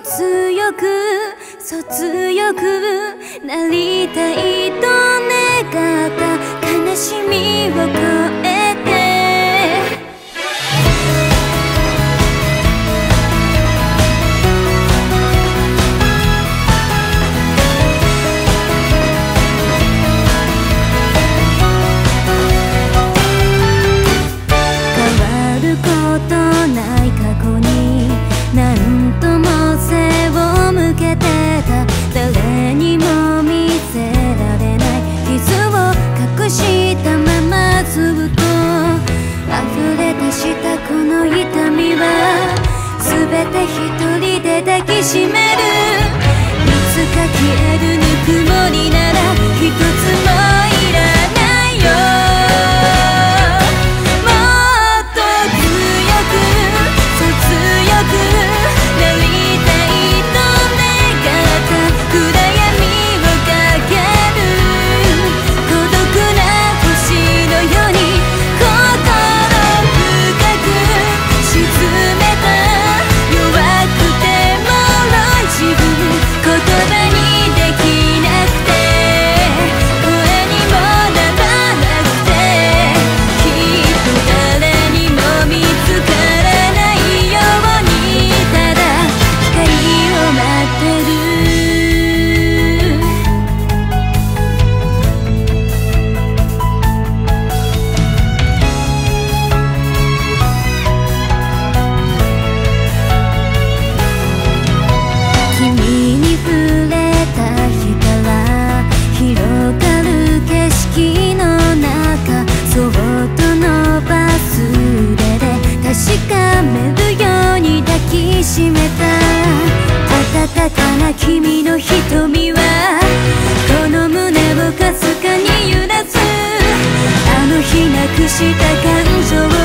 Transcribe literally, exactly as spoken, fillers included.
強くそう強くなりたいと願った悲しみを超えて変わることない過去に何とも背を向けてた誰にも見せられない傷を隠したままずっと溢れ出したこの痛みは全て一人で抱きしめるいつか消えるぬくもりなら一つもいらないよもっと強くそう強くなりたいと願った暗闇をかける孤独な星のように心深く沈めた弱くて脆い自分言葉にできなくて声にもならなくてきっと誰にも見つからないようにただ光を待ってる君に触れた日から広がる景色の中そっと伸ばす腕で確かめるように抱きしめた温かな君の瞳はこの胸をかすかに揺らすあの日なくした感情を